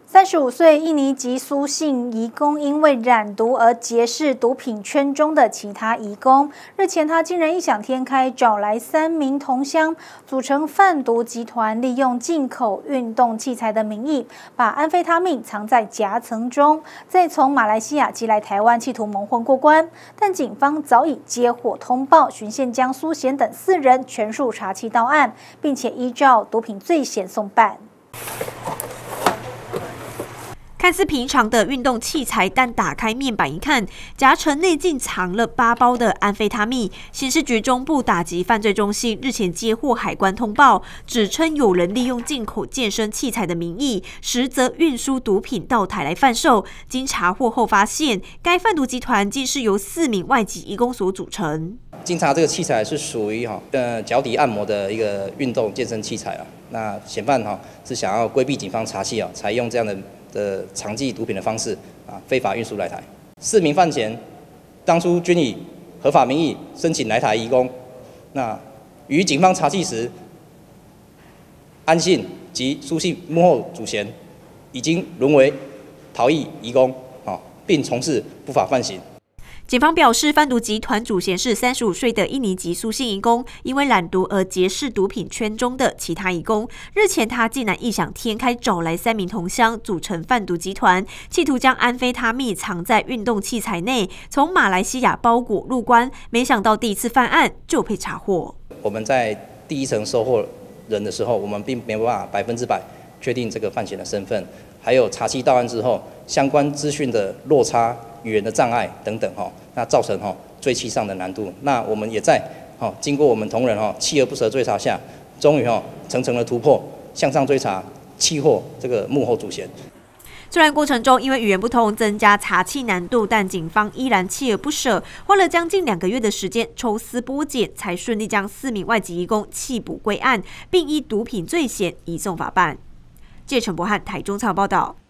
35岁印尼籍苏姓移工因为染毒而结识毒品圈中的其他移工。日前，他竟然异想天开，找来3名同乡，组成贩毒集团，利用进口运动器材的名义，把安非他命藏在夹层中，再从马来西亚寄来台湾，企图蒙混过关。但警方早已接获通报，循线将苏贤等4人全数查缉到案，并且依照毒品罪嫌送办。 看似平常的运动器材，但打开面板一看，夹层内竟藏了8包的安非他命。刑事局中部打击犯罪中心日前接获海关通报，指称有人利用进口健身器材的名义，实则运输毒品到台来贩售。经查获后发现，该贩毒集团竟是由4名外籍移工所组成。 经查，这个器材是属于脚底按摩的一个运动健身器材啊。那嫌犯是想要规避警方查缉采用这样的藏寄毒品的方式非法运输来台。4名犯嫌当初均以合法名义申请来台移工，那与警方查缉时，安姓及苏姓幕后主嫌已经沦为逃逸移工并从事不法犯行。 警方表示，贩毒集团主嫌是35岁的印尼籍苏姓移工，因为染毒而结识毒品圈中的其他移工。日前，他竟然异想天开，找来3名同乡，组成贩毒集团，企图将安非他命藏在运动器材内，从马来西亚包裹入关。没想到第一次犯案就被查获。我们在第一层收获人的时候，我们并没有办法100%确定这个犯嫌的身份，还有查缉到案之后，相关资讯的落差、语言的障碍等等那造成追缉上的难度。那我们也在经过我们同仁锲而不舍追查下，终于层层的突破，向上追查，缉获这个幕后主嫌。 虽然过程中因为语言不通增加查缉难度，但警方依然锲而不舍，花了将近2个月的时间抽丝剥茧，才顺利将4名外籍移工缉捕归案，并依毒品罪嫌移送法办。记者陈柏翰台中采访报道。